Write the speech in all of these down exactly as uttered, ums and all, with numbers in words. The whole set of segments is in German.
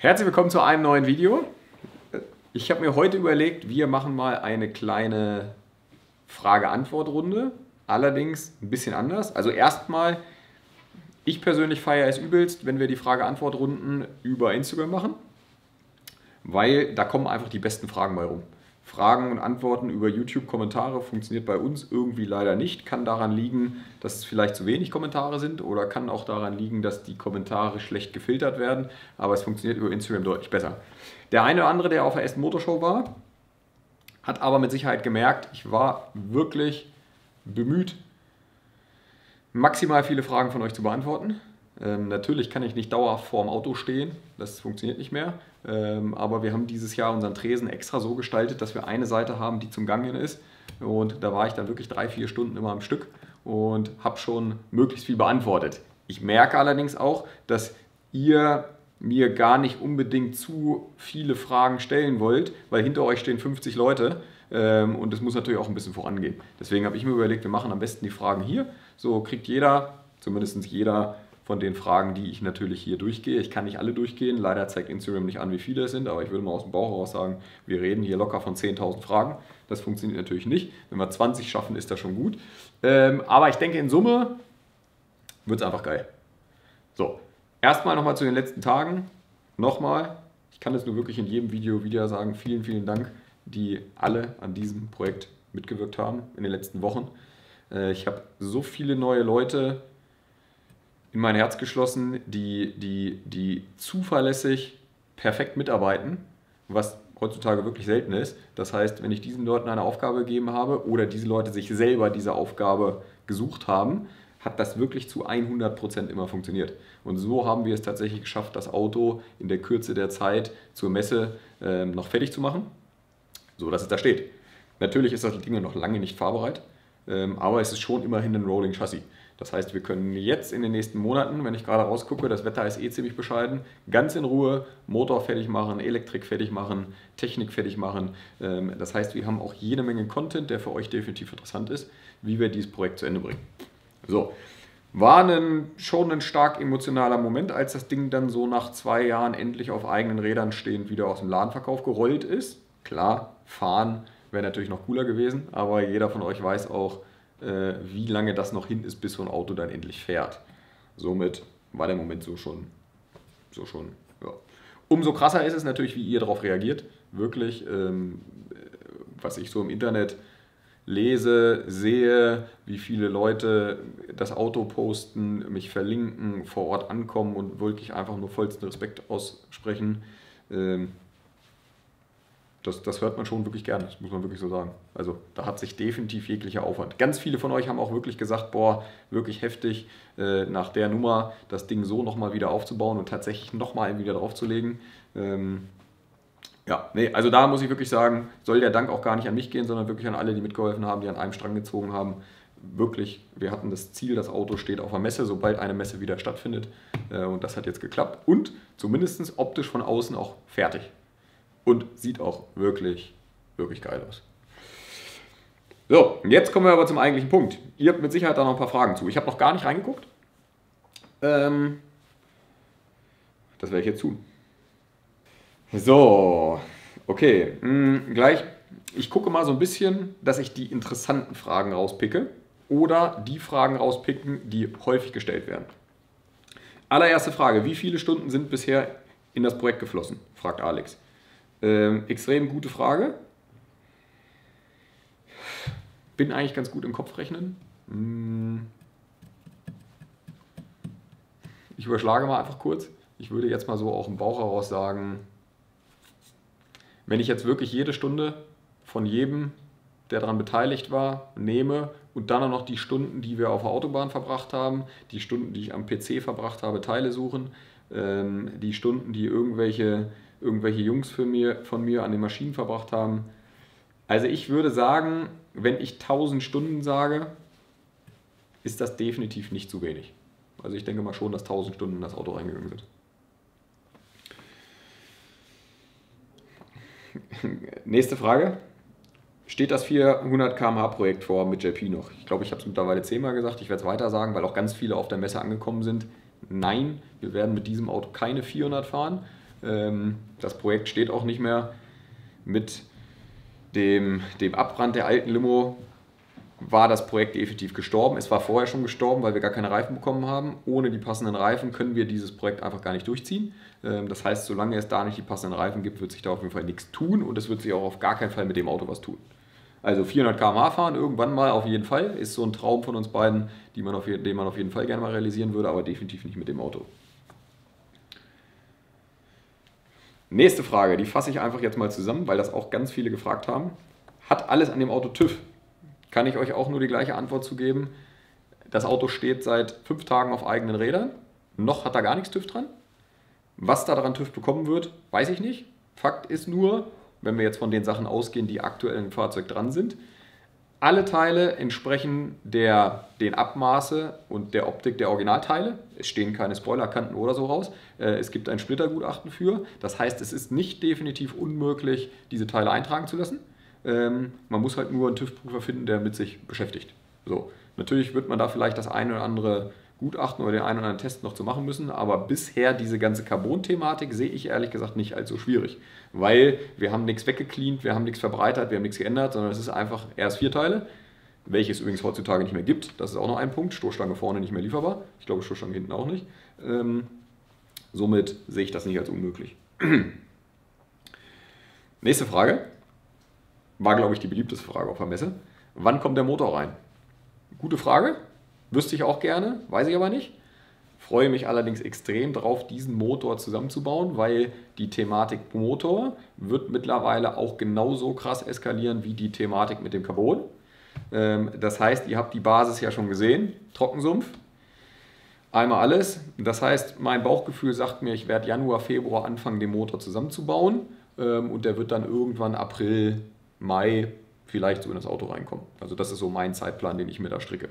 Herzlich willkommen zu einem neuen Video. Ich habe mir heute überlegt, wir machen mal eine kleine Frage-Antwort-Runde. Allerdings ein bisschen anders. Also erstmal, ich persönlich feiere es übelst, wenn wir die Frage-Antwort-Runden über Instagram machen, weil da kommen einfach die besten Fragen bei rum. Fragen und Antworten über YouTube-Kommentare funktioniert bei uns irgendwie leider nicht. Kann daran liegen, dass es vielleicht zu wenig Kommentare sind oder kann auch daran liegen, dass die Kommentare schlecht gefiltert werden. Aber es funktioniert über Instagram deutlich besser. Der eine oder andere, der auf der Essen Motorshow war, hat aber mit Sicherheit gemerkt, ich war wirklich bemüht, maximal viele Fragen von euch zu beantworten. Ähm, natürlich kann ich nicht dauerhaft vor dem Auto stehen, das funktioniert nicht mehr. Ähm, aber wir haben dieses Jahr unseren Tresen extra so gestaltet, dass wir eine Seite haben, die zum Gangen ist. Und da war ich dann wirklich drei, vier Stunden immer am Stück und habe schon möglichst viel beantwortet. Ich merke allerdings auch, dass ihr mir gar nicht unbedingt zu viele Fragen stellen wollt, weil hinter euch stehen fünfzig Leute ähm, und es muss natürlich auch ein bisschen vorangehen. Deswegen habe ich mir überlegt, wir machen am besten die Fragen hier. So kriegt jeder, zumindest jeder, von den Fragen, die ich natürlich hier durchgehe. Ich kann nicht alle durchgehen, leider zeigt Instagram nicht an, wie viele es sind, aber ich würde mal aus dem Bauch heraus sagen, wir reden hier locker von zehntausend Fragen. Das funktioniert natürlich nicht. Wenn wir zwanzig schaffen, ist das schon gut. Ähm, aber ich denke, in Summe wird es einfach geil. So, erstmal nochmal zu den letzten Tagen. Nochmal, ich kann es nur wirklich in jedem Video wieder sagen, vielen, vielen Dank, die alle an diesem Projekt mitgewirkt haben in den letzten Wochen. Äh, ich habe so viele neue Leute in mein Herz geschlossen, die, die, die zuverlässig perfekt mitarbeiten, was heutzutage wirklich selten ist. Das heißt, wenn ich diesen Leuten eine Aufgabe gegeben habe oder diese Leute sich selber diese Aufgabe gesucht haben, hat das wirklich zu hundert Prozent immer funktioniert. Und so haben wir es tatsächlich geschafft, das Auto in der Kürze der Zeit zur Messe ähm, noch fertig zu machen, so dass es da steht. Natürlich ist das Ding noch lange nicht fahrbereit, ähm, aber es ist schon immerhin ein Rolling Chassis. Das heißt, wir können jetzt in den nächsten Monaten, wenn ich gerade rausgucke, das Wetter ist eh ziemlich bescheiden, ganz in Ruhe Motor fertig machen, Elektrik fertig machen, Technik fertig machen. Das heißt, wir haben auch jede Menge Content, der für euch definitiv interessant ist, wie wir dieses Projekt zu Ende bringen. So, war ein, schon ein stark emotionaler Moment, als das Ding dann so nach zwei Jahren endlich auf eigenen Rädern stehend wieder aus dem Ladenverkauf gerollt ist. Klar, fahren wäre natürlich noch cooler gewesen, aber jeder von euch weiß auch, wie lange das noch hin ist, bis so ein Auto dann endlich fährt. Somit war der Moment so schon, so schon, ja. Umso krasser ist es natürlich, wie ihr darauf reagiert. Wirklich, ähm, was ich so im Internet lese, sehe, wie viele Leute das Auto posten, mich verlinken, vor Ort ankommen und wirklich einfach nur vollsten Respekt aussprechen. Ähm, Das, das hört man schon wirklich gerne, das muss man wirklich so sagen. Also da hat sich definitiv jeglicher Aufwand. Ganz viele von euch haben auch wirklich gesagt, boah, wirklich heftig, äh, nach der Nummer das Ding so nochmal wieder aufzubauen und tatsächlich nochmal wieder draufzulegen. Ähm, ja, nee, also da muss ich wirklich sagen, soll der Dank auch gar nicht an mich gehen, sondern wirklich an alle, die mitgeholfen haben, die an einem Strang gezogen haben. Wirklich, wir hatten das Ziel, das Auto steht auf der Messe, sobald eine Messe wieder stattfindet. Äh, und das hat jetzt geklappt und zumindest optisch von außen auch fertig. Und sieht auch wirklich, wirklich geil aus. So, jetzt kommen wir aber zum eigentlichen Punkt. Ihr habt mit Sicherheit da noch ein paar Fragen zu. Ich habe noch gar nicht reingeguckt. Ähm, das werde ich jetzt tun. So, okay. Hm, gleich, ich gucke mal so ein bisschen, dass ich die interessanten Fragen rauspicke oder die Fragen rauspicken, die häufig gestellt werden. Allererste Frage, wie viele Stunden sind bisher in das Projekt geflossen? Fragt Alex. Ähm, extrem gute Frage. Bin eigentlich ganz gut im Kopfrechnen. Hm. Ich überschlage mal einfach kurz. Ich würde jetzt mal so auch im Bauch heraus sagen, wenn ich jetzt wirklich jede Stunde von jedem, der daran beteiligt war, nehme und dann auch noch die Stunden, die wir auf der Autobahn verbracht haben, die Stunden, die ich am P C verbracht habe, Teile suchen, ähm, die Stunden, die irgendwelche irgendwelche Jungs für mir, von mir an den Maschinen verbracht haben. Also ich würde sagen, wenn ich tausend Stunden sage, ist das definitiv nicht zu wenig. Also ich denke mal schon, dass tausend Stunden in das Auto reingegangen sind. Nächste Frage. Steht das vierhundert Kilometer pro Stunde Projekt vor mit J P noch? Ich glaube, ich habe es mittlerweile zehnmal gesagt. Ich werde es weiter sagen, weil auch ganz viele auf der Messe angekommen sind. Nein, wir werden mit diesem Auto keine vierhundert fahren. Ähm, das Projekt steht auch nicht mehr. Mit dem, dem Abbrand der alten Limo war das Projekt definitiv gestorben. Es war vorher schon gestorben, weil wir gar keine Reifen bekommen haben. Ohne die passenden Reifen können wir dieses Projekt einfach gar nicht durchziehen. Das heißt, solange es da nicht die passenden Reifen gibt, wird sich da auf jeden Fall nichts tun und es wird sich auch auf gar keinen Fall mit dem Auto was tun. Also vierhundert Kilometer pro Stunde fahren irgendwann mal auf jeden Fall, ist so ein Traum von uns beiden, die man auf, den man auf jeden Fall gerne mal realisieren würde, aber definitiv nicht mit dem Auto. Nächste Frage, die fasse ich einfach jetzt mal zusammen, weil das auch ganz viele gefragt haben. Hat alles an dem Auto TÜV? Kann ich euch auch nur die gleiche Antwort zu geben. Das Auto steht seit fünf Tagen auf eigenen Rädern. Noch hat da gar nichts TÜV dran. Was da dran TÜV bekommen wird, weiß ich nicht. Fakt ist nur, wenn wir jetzt von den Sachen ausgehen, die aktuell im Fahrzeug dran sind, alle Teile entsprechen der, den Abmaße und der Optik der Originalteile. Es stehen keine Spoilerkanten oder so raus. Es gibt ein Splittergutachten für. Das heißt, es ist nicht definitiv unmöglich, diese Teile eintragen zu lassen. Ähm, man muss halt nur einen TÜV-Prüfer finden, der mit sich beschäftigt. So. Natürlich wird man da vielleicht das eine oder andere Gutachten oder den einen oder anderen Test noch zu machen müssen, aber bisher diese ganze Carbon-Thematik sehe ich ehrlich gesagt nicht allzu schwierig, weil wir haben nichts weggecleant, wir haben nichts verbreitert, wir haben nichts geändert, sondern es ist einfach R S vier Teile, welche es übrigens heutzutage nicht mehr gibt. Das ist auch noch ein Punkt. Stoßstange vorne nicht mehr lieferbar. Ich glaube, Stoßstange hinten auch nicht. Ähm, somit sehe ich das nicht als unmöglich. Nächste Frage. War, glaube ich, die beliebteste Frage auf der Messe. Wann kommt der Motor rein? Gute Frage. Wüsste ich auch gerne, weiß ich aber nicht. Freue mich allerdings extrem darauf, diesen Motor zusammenzubauen, weil die Thematik Motor wird mittlerweile auch genauso krass eskalieren wie die Thematik mit dem Carbon. Das heißt, ihr habt die Basis ja schon gesehen, Trockensumpf. Einmal alles. Das heißt, mein Bauchgefühl sagt mir, ich werde Januar, Februar anfangen, den Motor zusammenzubauen und der wird dann irgendwann April, Mai vielleicht so in das Auto reinkommen. Also das ist so mein Zeitplan, den ich mir da stricke.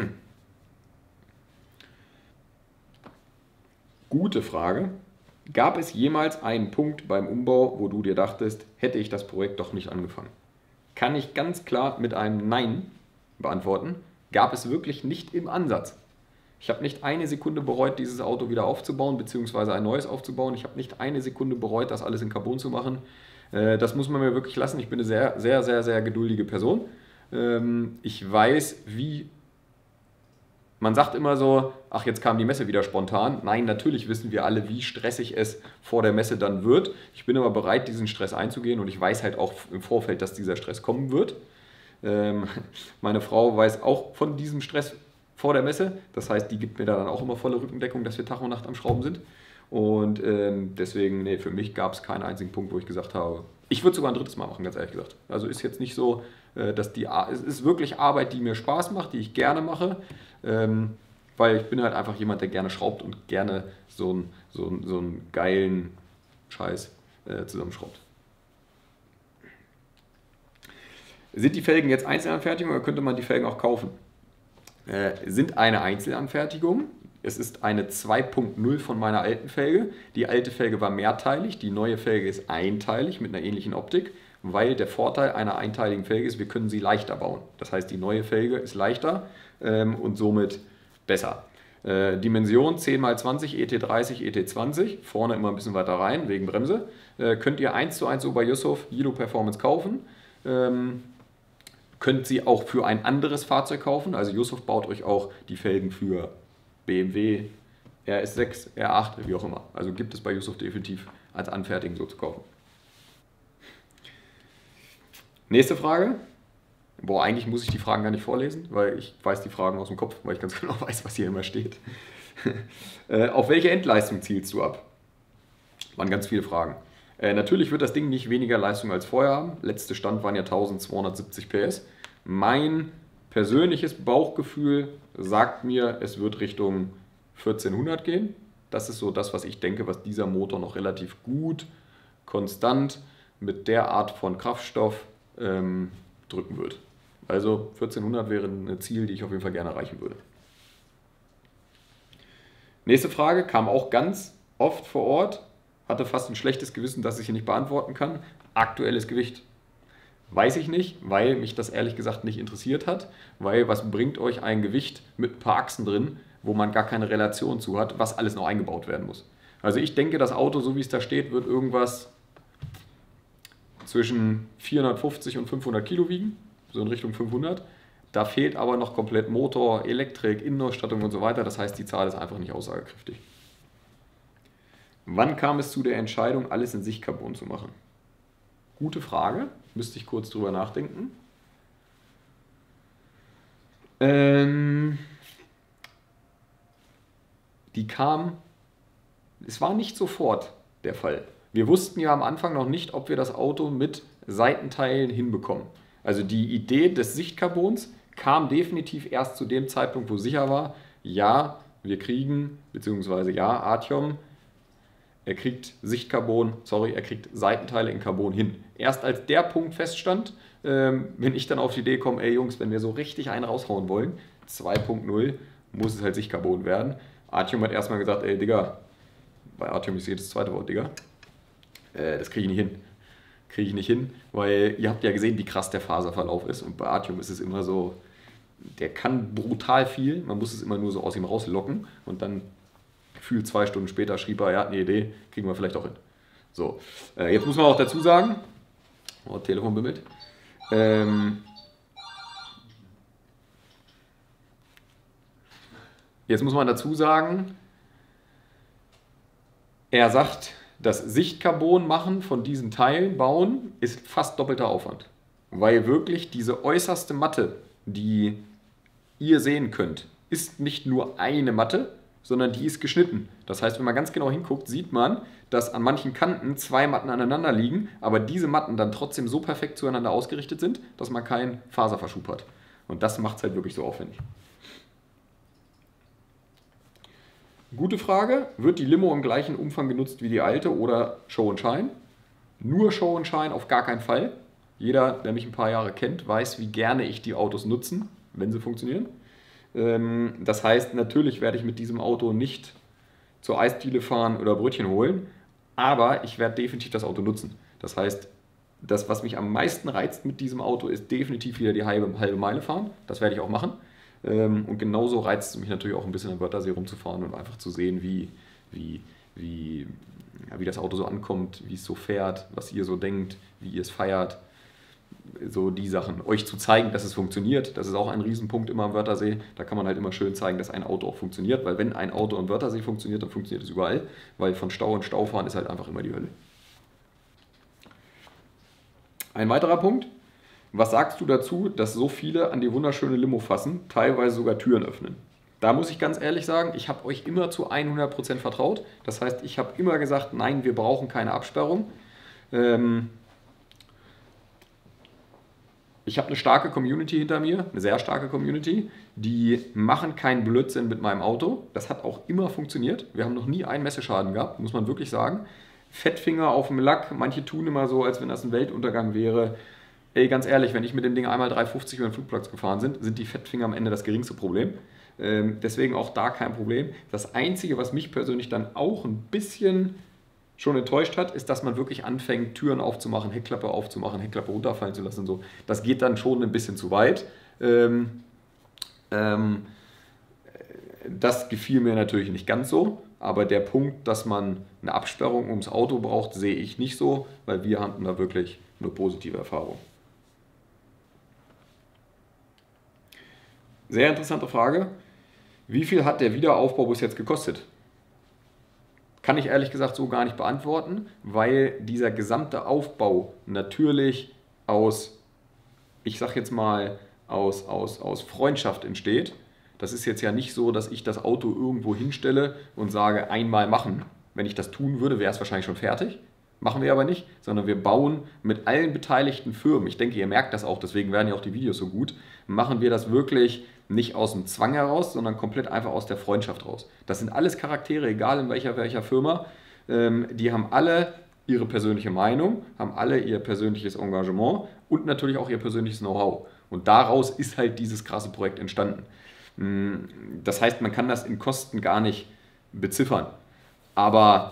Gute Frage. Gab es jemals einen Punkt beim Umbau, wo du dir dachtest, hätte ich das Projekt doch nicht angefangen? Kann ich ganz klar mit einem Nein beantworten. Gab es wirklich nicht im Ansatz. Ich habe nicht eine Sekunde bereut, dieses Auto wieder aufzubauen, beziehungsweise ein neues aufzubauen. Ich habe nicht eine Sekunde bereut, das alles in Carbon zu machen. Das muss man mir wirklich lassen. Ich bin eine sehr, sehr, sehr, sehr geduldige Person. Ich weiß, wie... Man sagt immer so, ach, jetzt kam die Messe wieder spontan. Nein, natürlich wissen wir alle, wie stressig es vor der Messe dann wird. Ich bin aber bereit, diesen Stress einzugehen und ich weiß halt auch im Vorfeld, dass dieser Stress kommen wird. Meine Frau weiß auch von diesem Stress vor der Messe. Das heißt, die gibt mir da dann auch immer volle Rückendeckung, dass wir Tag und Nacht am Schrauben sind. Und ähm, deswegen, nee, für mich gab es keinen einzigen Punkt, wo ich gesagt habe, ich würde sogar ein drittes Mal machen, ganz ehrlich gesagt. Also ist jetzt nicht so, äh, dass die, es ist wirklich Arbeit, die mir Spaß macht, die ich gerne mache, ähm, weil ich bin halt einfach jemand, der gerne schraubt und gerne so einen so so einen geilen Scheiß äh, zusammenschraubt. Sind die Felgen jetzt Einzelanfertigung oder könnte man die Felgen auch kaufen? Äh, sind eine Einzelanfertigung. Es ist eine zwei Punkt null von meiner alten Felge. Die alte Felge war mehrteilig, die neue Felge ist einteilig mit einer ähnlichen Optik, weil der Vorteil einer einteiligen Felge ist, wir können sie leichter bauen. Das heißt, die neue Felge ist leichter ähm, und somit besser. Äh, Dimension zehn mal zwanzig, E T dreißig, E T zwanzig, vorne immer ein bisschen weiter rein wegen Bremse. Äh, könnt ihr eins zu eins so bei Yusuf Yido Performance kaufen. Ähm, könnt sie auch für ein anderes Fahrzeug kaufen. Also Yusuf baut euch auch die Felgen für B M W, R S sechs, R acht, wie auch immer. Also gibt es bei Yusuf definitiv als Anfertigung so zu kaufen. Nächste Frage. Boah, eigentlich muss ich die Fragen gar nicht vorlesen, weil ich weiß die Fragen aus dem Kopf, weil ich ganz genau weiß, was hier immer steht. äh, auf welche Endleistung zielst du ab? Waren ganz viele Fragen. Äh, natürlich wird das Ding nicht weniger Leistung als vorher haben. Letzte Stand waren ja eintausendzweihundertsiebzig P S. Mein persönliches Bauchgefühl sagt mir, es wird Richtung vierzehnhundert gehen. Das ist so das, was ich denke, was dieser Motor noch relativ gut, konstant mit der Art von Kraftstoff ähm, drücken wird. Also vierzehnhundert wäre ein Ziel, die ich auf jeden Fall gerne erreichen würde. Nächste Frage kam auch ganz oft vor Ort. Hatte fast ein schlechtes Gewissen, dass ich sie nicht beantworten kann. Aktuelles Gewicht. Weiß ich nicht, weil mich das ehrlich gesagt nicht interessiert hat, weil was bringt euch ein Gewicht mit ein paar Achsen drin, wo man gar keine Relation zu hat, was alles noch eingebaut werden muss. Also ich denke, das Auto, so wie es da steht, wird irgendwas zwischen vierhundertfünfzig und fünfhundert Kilo wiegen, so in Richtung fünfhundert. Da fehlt aber noch komplett Motor, Elektrik, Innenausstattung und so weiter. Das heißt, die Zahl ist einfach nicht aussagekräftig. Wann kam es zu der Entscheidung, alles in Sichtcarbon zu machen? Gute Frage, müsste ich kurz drüber nachdenken. Ähm, die kam, es war nicht sofort der Fall. Wir wussten ja am Anfang noch nicht, ob wir das Auto mit Seitenteilen hinbekommen. Also die Idee des Sichtcarbons kam definitiv erst zu dem Zeitpunkt, wo sicher war, ja, wir kriegen, beziehungsweise ja, Artyom, er kriegt Sichtcarbon, sorry, er kriegt Seitenteile in Carbon hin. Erst als der Punkt feststand, ähm, wenn ich dann auf die Idee komme, ey Jungs, wenn wir so richtig einen raushauen wollen, zwei Punkt null, muss es halt Sichtcarbon werden. Artyom hat erstmal gesagt, ey Digga, bei Artyom ist jedes zweite Wort, Digga, äh, das kriege ich nicht hin. Kriege ich nicht hin, weil ihr habt ja gesehen, wie krass der Faserverlauf ist und bei Artyom ist es immer so, der kann brutal viel, man muss es immer nur so aus ihm rauslocken und dann gefühlt zwei Stunden später schrieb er, er hat eine Idee, kriegen wir vielleicht auch hin. So, äh, jetzt muss man auch dazu sagen, oh, Telefon bimmelt, ähm, jetzt muss man dazu sagen, er sagt, das Sichtcarbon machen von diesen Teilen, bauen, ist fast doppelter Aufwand. Weil wirklich diese äußerste Matte, die ihr sehen könnt, ist nicht nur eine Matte, sondern die ist geschnitten. Das heißt, wenn man ganz genau hinguckt, sieht man, dass an manchen Kanten zwei Matten aneinander liegen, aber diese Matten dann trotzdem so perfekt zueinander ausgerichtet sind, dass man keinen Faserverschub hat. Und das macht es halt wirklich so aufwendig. Gute Frage, wird die Limo im gleichen Umfang genutzt wie die alte oder Show and Shine? Nur Show and Shine auf gar keinen Fall. Jeder, der mich ein paar Jahre kennt, weiß, wie gerne ich die Autos nutze, wenn sie funktionieren. Das heißt, natürlich werde ich mit diesem Auto nicht zur Eisdiele fahren oder Brötchen holen, aber ich werde definitiv das Auto nutzen. Das heißt, das, was mich am meisten reizt mit diesem Auto, ist definitiv wieder die halbe, halbe Meile fahren. Das werde ich auch machen. Und genauso reizt es mich natürlich auch ein bisschen am Wörthersee rumzufahren und einfach zu sehen, wie, wie, wie, ja, wie das Auto so ankommt, wie es so fährt, was ihr so denkt, wie ihr es feiert. So die Sachen. Euch zu zeigen, dass es funktioniert, das ist auch ein Riesenpunkt immer am Wörthersee. Da kann man halt immer schön zeigen, dass ein Auto auch funktioniert, weil wenn ein Auto am Wörthersee funktioniert, dann funktioniert es überall, weil von Stau und Stau fahren ist halt einfach immer die Hölle. Ein weiterer Punkt. Was sagst du dazu, dass so viele an die wunderschöne Limo fassen, teilweise sogar Türen öffnen? Da muss ich ganz ehrlich sagen, ich habe euch immer zu hundert Prozent vertraut. Das heißt, ich habe immer gesagt, nein, wir brauchen keine Absperrung. Ähm, ich habe eine starke Community hinter mir, eine sehr starke Community, die machen keinen Blödsinn mit meinem Auto. Das hat auch immer funktioniert. Wir haben noch nie einen Messeschaden gehabt, muss man wirklich sagen. Fettfinger auf dem Lack, manche tun immer so, als wenn das ein Weltuntergang wäre. Ey, ganz ehrlich, wenn ich mit dem Ding einmal drei fünfzig über den Flugplatz gefahren bin, sind die Fettfinger am Ende das geringste Problem. Ähm, deswegen auch da kein Problem. Das Einzige, was mich persönlich dann auch ein bisschen schon enttäuscht hat, ist, dass man wirklich anfängt, Türen aufzumachen, Heckklappe aufzumachen, Heckklappe runterfallen zu lassen und so. Das geht dann schon ein bisschen zu weit. Ähm, ähm, das gefiel mir natürlich nicht ganz so, aber der Punkt, dass man eine Absperrung ums Auto braucht, sehe ich nicht so, weil wir hatten da wirklich nur positive Erfahrungen. Sehr interessante Frage. Wie viel hat der Wiederaufbau bis jetzt gekostet? Kann ich ehrlich gesagt so gar nicht beantworten, weil dieser gesamte Aufbau natürlich aus, ich sag jetzt mal, aus, aus, aus Freundschaft entsteht. Das ist jetzt ja nicht so, dass ich das Auto irgendwo hinstelle und sage, einmal machen. Wenn ich das tun würde, wäre es wahrscheinlich schon fertig. Machen wir aber nicht, sondern wir bauen mit allen beteiligten Firmen, ich denke, ihr merkt das auch, deswegen werden ja auch die Videos so gut, machen wir das wirklich nicht aus dem Zwang heraus, sondern komplett einfach aus der Freundschaft raus. Das sind alles Charaktere, egal in welcher, welcher Firma, ähm, die haben alle ihre persönliche Meinung, haben alle ihr persönliches Engagement und natürlich auch ihr persönliches Know-how. Und daraus ist halt dieses krasse Projekt entstanden. Das heißt, man kann das in Kosten gar nicht beziffern. Aber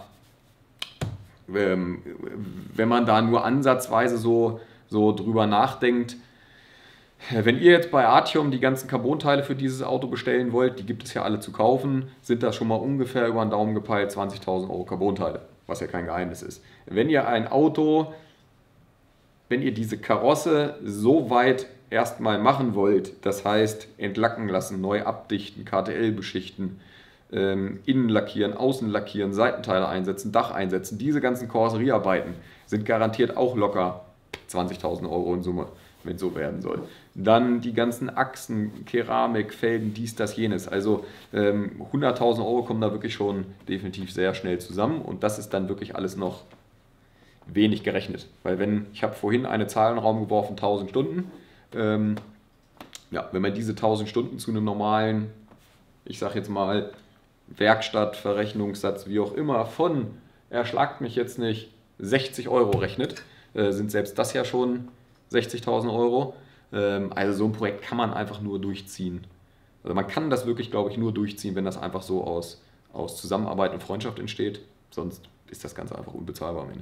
wenn man da nur ansatzweise so, so drüber nachdenkt, Wenn ihr jetzt bei Artium die ganzen Carbon-Teile für dieses Auto bestellen wollt, die gibt es ja alle zu kaufen, sind das schon mal ungefähr über den Daumen gepeilt zwanzigtausend Euro Carbon-Teile, was ja kein Geheimnis ist. Wenn ihr ein Auto, wenn ihr diese Karosse so weit erstmal machen wollt, das heißt entlacken lassen, neu abdichten, K T L beschichten, ähm, innen lackieren, außen lackieren, Seitenteile einsetzen, Dach einsetzen, diese ganzen Karosseriearbeiten sind garantiert auch locker zwanzigtausend Euro in Summe, wenn es so werden soll. Dann die ganzen Achsen, Keramik, Felgen, dies, das, jenes. Also ähm, hunderttausend Euro kommen da wirklich schon definitiv sehr schnell zusammen und das ist dann wirklich alles noch wenig gerechnet. Weil wenn, ich habe vorhin eine Zahl in den Raum geworfen, tausend Stunden. Ähm, ja, wenn man diese tausend Stunden zu einem normalen, ich sage jetzt mal, Werkstatt, Verrechnungssatz, wie auch immer, von, erschlagt mich jetzt nicht, sechzig Euro rechnet, äh, sind selbst das ja schon sechzigtausend Euro. Ähm, also so ein Projekt kann man einfach nur durchziehen. Also man kann das wirklich, glaube ich, nur durchziehen, wenn das einfach so aus, aus Zusammenarbeit und Freundschaft entsteht. Sonst ist das Ganze einfach unbezahlbar am Ende.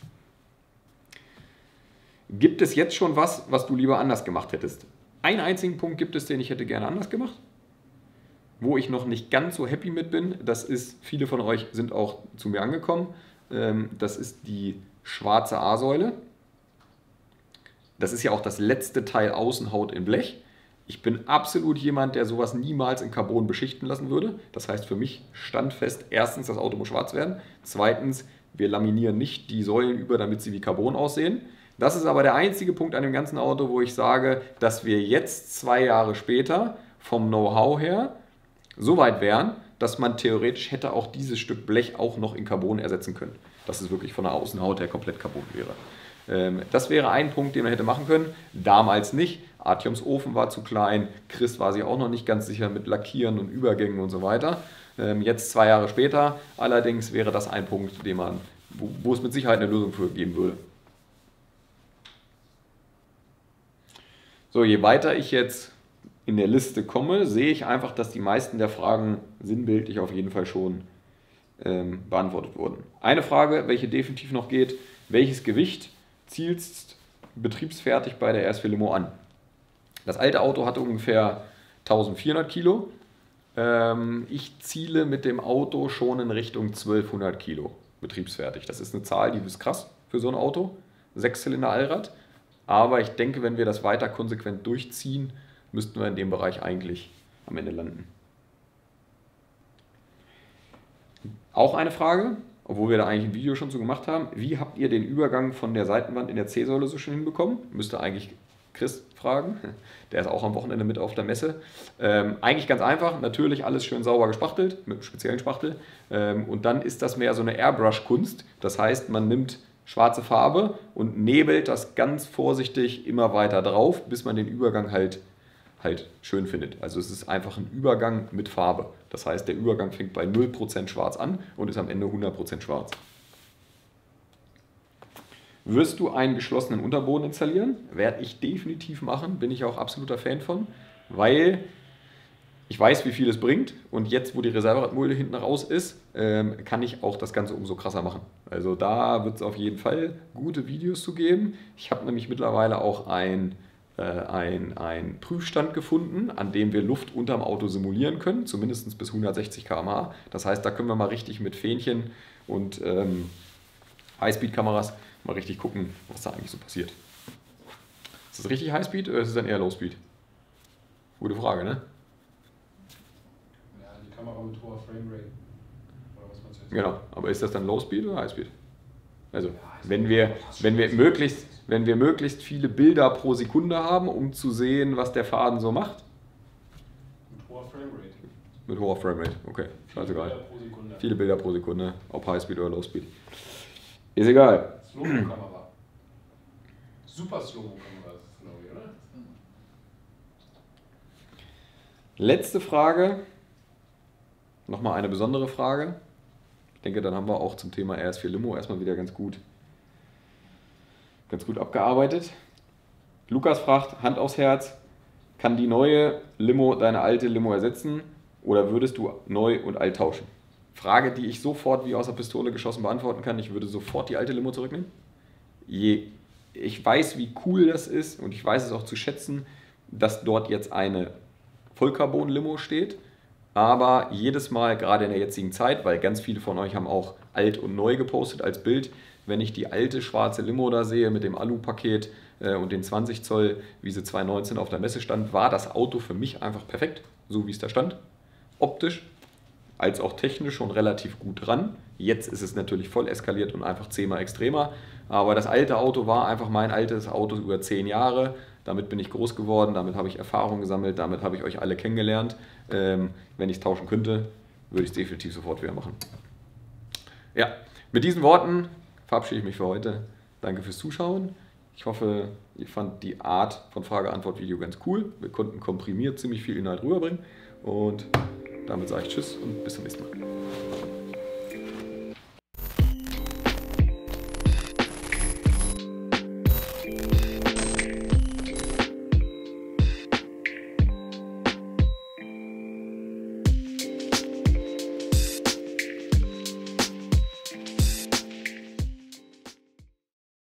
Gibt es jetzt schon was, was du lieber anders gemacht hättest? Einen einzigen Punkt gibt es, den ich hätte gerne anders gemacht. Wo ich noch nicht ganz so happy mit bin, das ist, viele von euch sind auch zu mir angekommen, das ist die schwarze A-Säule. Das ist ja auch das letzte Teil Außenhaut in Blech. Ich bin absolut jemand, der sowas niemals in Carbon beschichten lassen würde. Das heißt für mich stand fest, erstens, das Auto muss schwarz werden. Zweitens, wir laminieren nicht die Säulen über, damit sie wie Carbon aussehen. Das ist aber der einzige Punkt an dem ganzen Auto, wo ich sage, dass wir jetzt zwei Jahre später vom Know-how her so weit wären, dass man theoretisch hätte auch dieses Stück Blech auch noch in Carbon ersetzen können. Dass es wirklich von der Außenhaut her komplett Carbon wäre. Ähm, das wäre ein Punkt, den man hätte machen können. Damals nicht. Artiums Ofen war zu klein. Chris war sich auch noch nicht ganz sicher mit Lackieren und Übergängen und so weiter. Ähm, jetzt zwei Jahre später allerdings wäre das ein Punkt, den man, wo, wo es mit Sicherheit eine Lösung für geben würde. So, je weiter ich jetzt in der Liste komme, sehe ich einfach, dass die meisten der Fragen sinnbildlich auf jeden Fall schon ähm, beantwortet wurden. Eine Frage, welche definitiv noch geht: Welches Gewicht zielst betriebsfertig bei der R S vier Limo an? Das alte Auto hatte ungefähr eintausendvierhundert Kilo. Ähm, ich ziele mit dem Auto schon in Richtung zwölfhundert Kilo betriebsfertig. Das ist eine Zahl, die ist krass für so ein Auto. Sechszylinder Allrad. Aber ich denke, wenn wir das weiter konsequent durchziehen, müssten wir in dem Bereich eigentlich am Ende landen. Auch eine Frage, obwohl wir da eigentlich ein Video schon zu gemacht haben: Wie habt ihr den Übergang von der Seitenwand in der C-Säule so schön hinbekommen? Müsste eigentlich Chris fragen, der ist auch am Wochenende mit auf der Messe. Ähm, eigentlich ganz einfach, natürlich alles schön sauber gespachtelt, mit einem speziellen Spachtel. Ähm, und dann ist das mehr so eine Airbrush-Kunst, das heißt, man nimmt schwarze Farbe und nebelt das ganz vorsichtig immer weiter drauf, bis man den Übergang halt, halt schön findet. Also es ist einfach ein Übergang mit Farbe. Das heißt, der Übergang fängt bei null Prozent schwarz an und ist am Ende hundert Prozent schwarz. Wirst du einen geschlossenen Unterboden installieren? Werde ich definitiv machen, bin ich auch absoluter Fan von, weil ich weiß, wie viel es bringt und jetzt, wo die Reserveradmulde hinten raus ist, ähm, kann ich auch das Ganze umso krasser machen. Also da wird es auf jeden Fall gute Videos zu geben. Ich habe nämlich mittlerweile auch ein, äh, ein, ein Prüfstand gefunden, an dem wir Luft unterm Auto simulieren können, zumindest bis hundertsechzig Kilometer pro Stunde. Das heißt, da können wir mal richtig mit Fähnchen und ähm, Highspeed-Kameras mal richtig gucken, was da eigentlich so passiert. Ist das richtig Highspeed oder ist es dann eher Lowspeed? Gute Frage, ne? Kamera mit hoher Framerate. Oder was man jetzt Genau, aber ist das dann Low Speed oder High Speed? Also, ja, wenn wir, wenn wir möglichst, wenn wir möglichst viele Bilder pro Sekunde haben, um zu sehen, was der Faden so macht. Mit hoher Framerate. Mit hoher Framerate, okay, scheißegal. Bilder pro Sekunde. Viele Bilder pro Sekunde, ob High Speed oder Low Speed. Ist egal. Slow-Mo-Kamera. Super Slow-Mo-Kamera ist das, glaube ich, oder? Letzte Frage. Nochmal eine besondere Frage. Ich denke, dann haben wir auch zum Thema R S vier Limo erstmal wieder ganz gut, ganz gut abgearbeitet. Lukas fragt, Hand aufs Herz: Kann die neue Limo deine alte Limo ersetzen oder würdest du neu und alt tauschen? Frage, die ich sofort wie aus der Pistole geschossen beantworten kann. Ich würde sofort die alte Limo zurücknehmen. Je, ich weiß, wie cool das ist und ich weiß es auch zu schätzen, dass dort jetzt eine Vollcarbon-Limo steht. Aber jedes Mal, gerade in der jetzigen Zeit, weil ganz viele von euch haben auch alt und neu gepostet als Bild, wenn ich die alte schwarze Limo da sehe mit dem Alu-Paket äh, und den zwanzig Zoll, wie sie zwanzig neunzehn auf der Messe stand, war das Auto für mich einfach perfekt, so wie es da stand. Optisch als auch technisch schon relativ gut dran. Jetzt ist es natürlich voll eskaliert und einfach zehnmal extremer. Aber das alte Auto war einfach mein altes Auto über zehn Jahre. Damit bin ich groß geworden, damit habe ich Erfahrung gesammelt, damit habe ich euch alle kennengelernt. Ähm, wenn ich es tauschen könnte, würde ich es definitiv sofort wieder machen. Ja, mit diesen Worten verabschiede ich mich für heute. Danke fürs Zuschauen. Ich hoffe, ihr fand die Art von Frage-Antwort-Video ganz cool. Wir konnten komprimiert ziemlich viel Inhalt rüberbringen. Und damit sage ich Tschüss und bis zum nächsten Mal.